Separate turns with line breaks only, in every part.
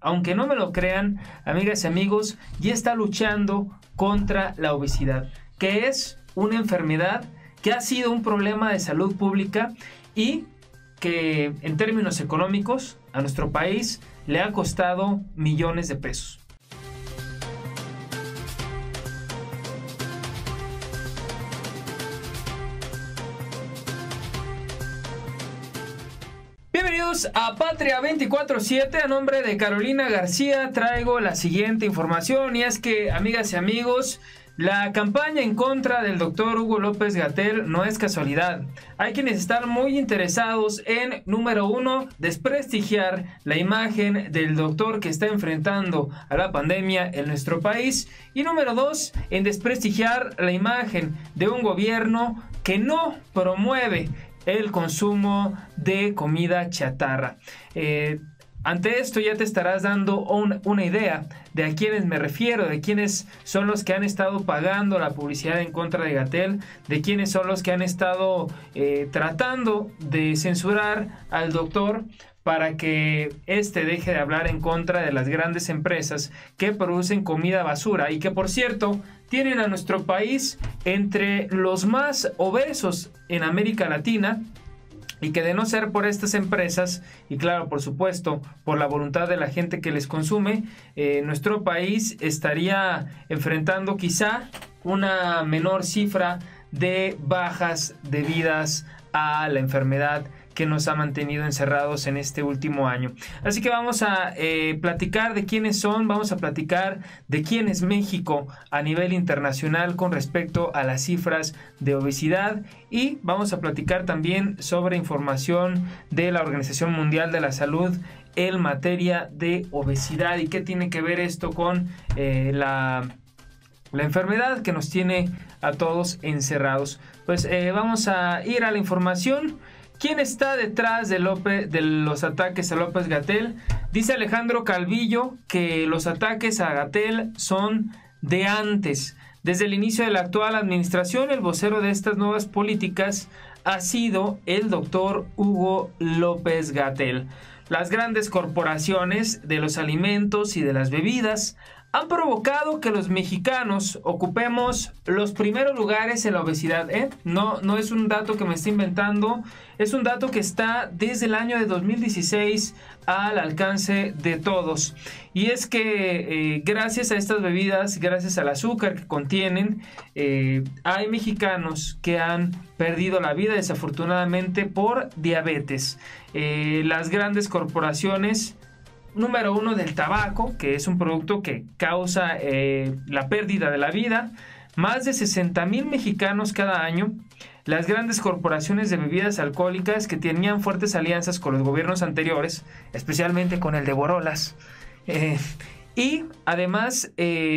aunque no me lo crean, amigas y amigos, ya está luchando contra la obesidad, que es una enfermedad que ha sido un problema de salud pública y que en términos económicos a nuestro país le ha costado millones de pesos. Bienvenidos a Patria 24/7, a nombre de Carolina García traigo la siguiente información y es que, amigas y amigos, la campaña en contra del doctor Hugo López-Gatell no es casualidad. Hay quienes están muy interesados en, número uno, desprestigiar la imagen del doctor que está enfrentando a la pandemia en nuestro país. Y número dos, en desprestigiar la imagen de un gobierno que no promueve el consumo de comida chatarra. Ante esto ya te estarás dando una idea de a quiénes me refiero, de quiénes son los que han estado pagando la publicidad en contra de Gatell, de quiénes son los que han estado tratando de censurar al doctor para que éste deje de hablar en contra de las grandes empresas que producen comida basura y que, por cierto, tienen a nuestro país entre los más obesos en América Latina. Y que de no ser por estas empresas, y claro, por supuesto, por la voluntad de la gente que les consume, nuestro país estaría enfrentando quizá una menor cifra de bajas debidas a la enfermedad que nos ha mantenido encerrados en este último año. Así que vamos a platicar de quiénes son, vamos a platicar de quién es México a nivel internacional con respecto a las cifras de obesidad y vamos a platicar también sobre información de la Organización Mundial de la Salud en materia de obesidad y qué tiene que ver esto con la enfermedad que nos tiene a todos encerrados. Pues vamos a ir a la información. ¿Quién está detrás de los ataques a López-Gatell? Dice Alejandro Calvillo que los ataques a Gatell son de antes. Desde el inicio de la actual administración, el vocero de estas nuevas políticas ha sido el doctor Hugo López-Gatell. Las grandes corporaciones de los alimentos y de las bebidas han provocado que los mexicanos ocupemos los primeros lugares en la obesidad. No es un dato que me esté inventando, es un dato que está desde el año de 2016 al alcance de todos. Y es que gracias a estas bebidas, gracias al azúcar que contienen, hay mexicanos que han perdido la vida desafortunadamente por diabetes. Las grandes corporaciones, número uno, del tabaco, que es un producto que causa la pérdida de la vida. Más de 60,000 mexicanos cada año. Las grandes corporaciones de bebidas alcohólicas que tenían fuertes alianzas con los gobiernos anteriores, especialmente con el de Borolas. Y además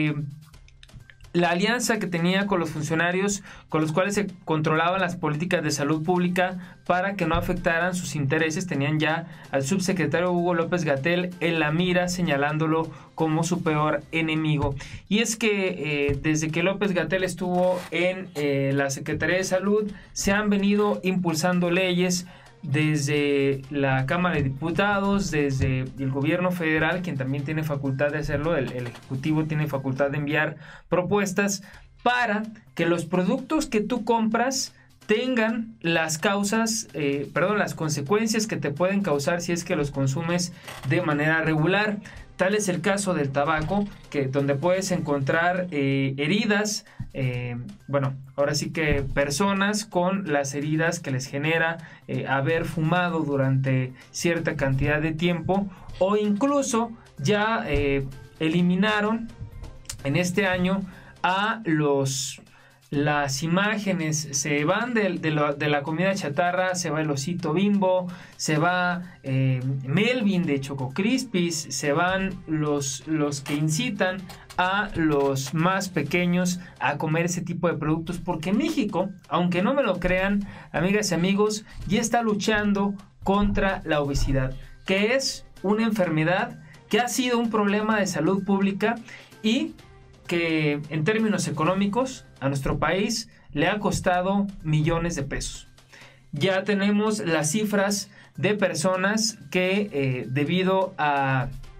la alianza que tenía con los funcionarios con los cuales se controlaban las políticas de salud pública para que no afectaran sus intereses. Tenían ya al subsecretario Hugo López-Gatell en la mira, señalándolo como su peor enemigo. Y es que desde que López-Gatell estuvo en la Secretaría de Salud, se han venido impulsando leyes desde la Cámara de Diputados, desde el gobierno federal, quien también tiene facultad de hacerlo, el Ejecutivo tiene facultad de enviar propuestas para que los productos que tú compras tengan las consecuencias que te pueden causar si es que los consumes de manera regular. Tal es el caso del tabaco, donde puedes encontrar heridas, ahora sí que personas con las heridas que les genera haber fumado durante cierta cantidad de tiempo, o incluso ya eliminaron en este año a las imágenes, se van de la comida chatarra, se va el osito Bimbo, se va Melvin de Choco Crispies, se van los que incitan a los más pequeños a comer ese tipo de productos, porque México, aunque no me lo crean, amigas y amigos, ya está luchando contra la obesidad, que es una enfermedad que ha sido un problema de salud pública y que en términos económicos a nuestro país le ha costado millones de pesos. Ya tenemos las cifras de personas que debido a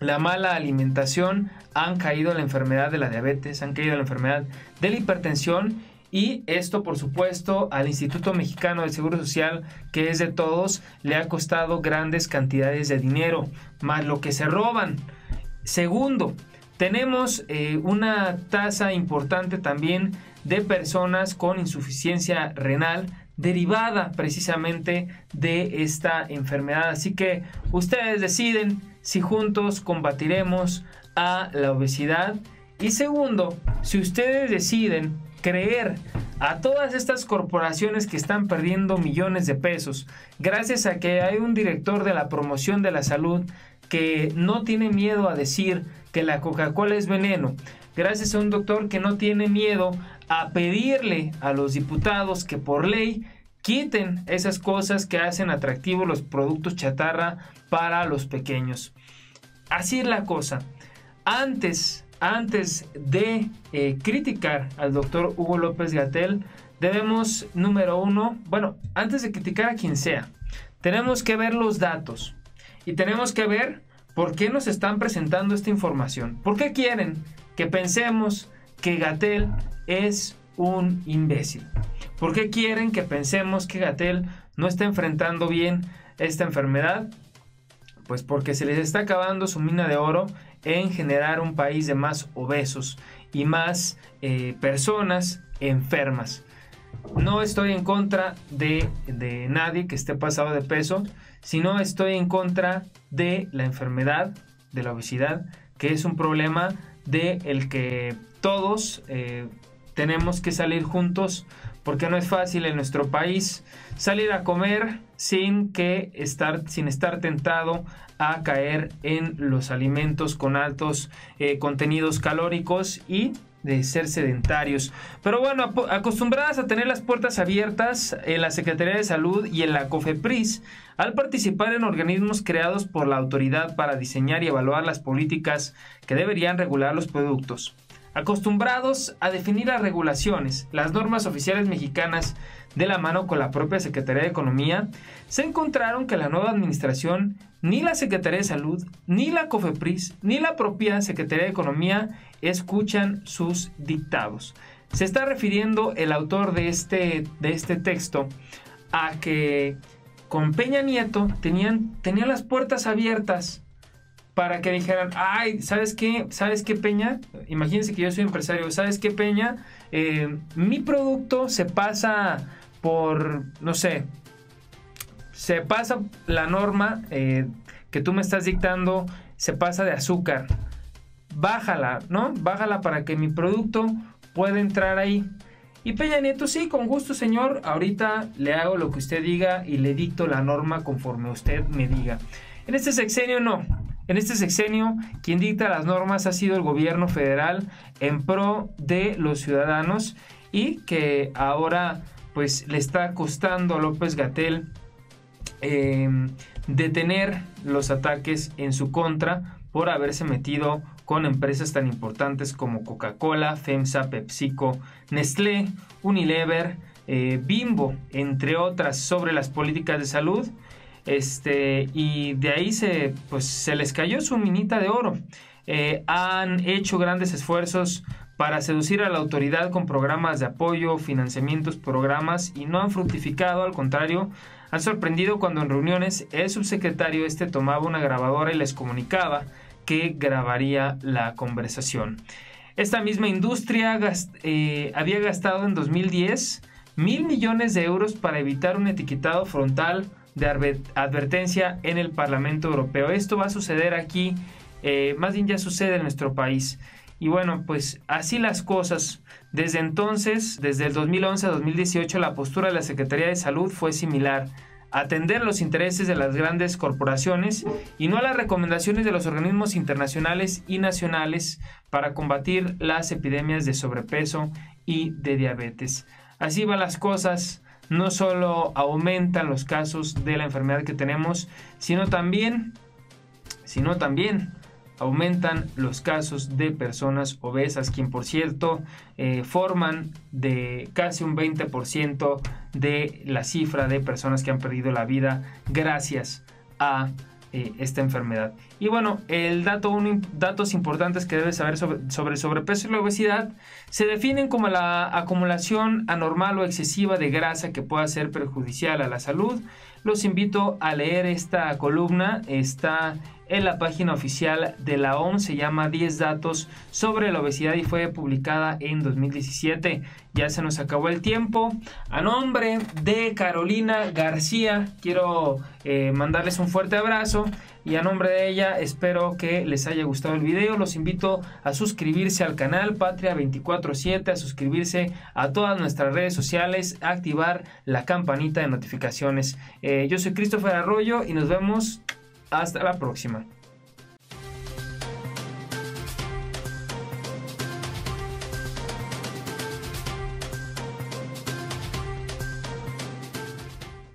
la mala alimentación, han caído en la enfermedad de la diabetes, han caído en la enfermedad de la hipertensión, y esto, por supuesto, al Instituto Mexicano del Seguro Social, que es de todos, le ha costado grandes cantidades de dinero, más lo que se roban. Segundo, tenemos una tasa importante también de personas con insuficiencia renal derivada precisamente de esta enfermedad. Así que ustedes deciden si juntos combatiremos a la obesidad. Y segundo, si ustedes deciden creer a todas estas corporaciones que están perdiendo millones de pesos gracias a que hay un director de la promoción de la salud que no tiene miedo a decir que la Coca-Cola es veneno, gracias a un doctor que no tiene miedo a pedirle a los diputados que por ley quiten esas cosas que hacen atractivos los productos chatarra para los pequeños. Así es la cosa. Antes de criticar al doctor Hugo López-Gatell, debemos, número uno, antes de criticar a quien sea, tenemos que ver los datos y tenemos que ver por qué nos están presentando esta información. ¿Por qué quieren que pensemos que Gatell es un imbécil? ¿Por qué quieren que pensemos que Gatell no está enfrentando bien esta enfermedad? Pues porque se les está acabando su mina de oro en generar un país de más obesos y más personas enfermas. No estoy en contra de nadie que esté pasado de peso, sino estoy en contra de la enfermedad, de la obesidad, que es un problema del que todos tenemos que salir juntos, porque no es fácil en nuestro país salir a comer sin estar tentado a caer en los alimentos con altos contenidos calóricos y de ser sedentarios. Pero bueno, acostumbradas a tener las puertas abiertas en la Secretaría de Salud y en la COFEPRIS, al participar en organismos creados por la autoridad para diseñar y evaluar las políticas que deberían regular los productos. Acostumbrados a definir las regulaciones, las normas oficiales mexicanas de la mano con la propia Secretaría de Economía, se encontraron que la nueva administración, ni la Secretaría de Salud, ni la COFEPRIS, ni la propia Secretaría de Economía escuchan sus dictados. Se está refiriendo el autor de este texto a que con Peña Nieto tenían las puertas abiertas para que dijeran, ay, ¿sabes qué? ¿Sabes qué, Peña? Imagínense que yo soy empresario. ¿Sabes qué, Peña? Mi producto se pasa por, no sé, se pasa la norma que tú me estás dictando, se pasa de azúcar. Bájala, ¿no? Bájala para que mi producto pueda entrar ahí. Y Peña Nieto, sí, con gusto, señor. Ahorita le hago lo que usted diga y le dicto la norma conforme usted me diga. En este sexenio no. En este sexenio, quien dicta las normas ha sido el gobierno federal en pro de los ciudadanos, y que ahora pues le está costando a López-Gatell detener los ataques en su contra por haberse metido con empresas tan importantes como Coca-Cola, FEMSA, PepsiCo, Nestlé, Unilever, Bimbo, entre otras, sobre las políticas de salud. Y de ahí se les cayó su minita de oro. Han hecho grandes esfuerzos para seducir a la autoridad con programas de apoyo, financiamientos, programas, y no han fructificado. Al contrario, han sorprendido cuando en reuniones el subsecretario tomaba una grabadora y les comunicaba que grabaría la conversación. Esta misma industria había gastado en 2010 1,000 millones de euros para evitar un etiquetado frontal de advertencia en el Parlamento Europeo. Esto va a suceder aquí, más bien ya sucede en nuestro país. Y bueno, pues así las cosas. Desde entonces, desde el 2011 a 2018, la postura de la Secretaría de Salud fue similar: atender los intereses de las grandes corporaciones y no a las recomendaciones de los organismos internacionales y nacionales para combatir las epidemias de sobrepeso y de diabetes. Así van las cosas. No solo aumentan los casos de la enfermedad que tenemos, sino también aumentan los casos de personas obesas, quien por cierto forman de casi un 20% de la cifra de personas que han perdido la vida gracias a esta enfermedad. Y bueno, datos importantes que debes saber sobre sobrepeso y la obesidad se definen como la acumulación anormal o excesiva de grasa que pueda ser perjudicial a la salud. Los invito a leer esta columna, está en la página oficial de la OMS, se llama 10 datos sobre la obesidad y fue publicada en 2017. Ya se nos acabó el tiempo. A nombre de Carolina García, quiero mandarles un fuerte abrazo y a nombre de ella espero que les haya gustado el video. Los invito a suscribirse al canal Patria 24/7, a suscribirse a todas nuestras redes sociales, a activar la campanita de notificaciones. Yo soy Christopher Arroyo y nos vemos hasta la próxima.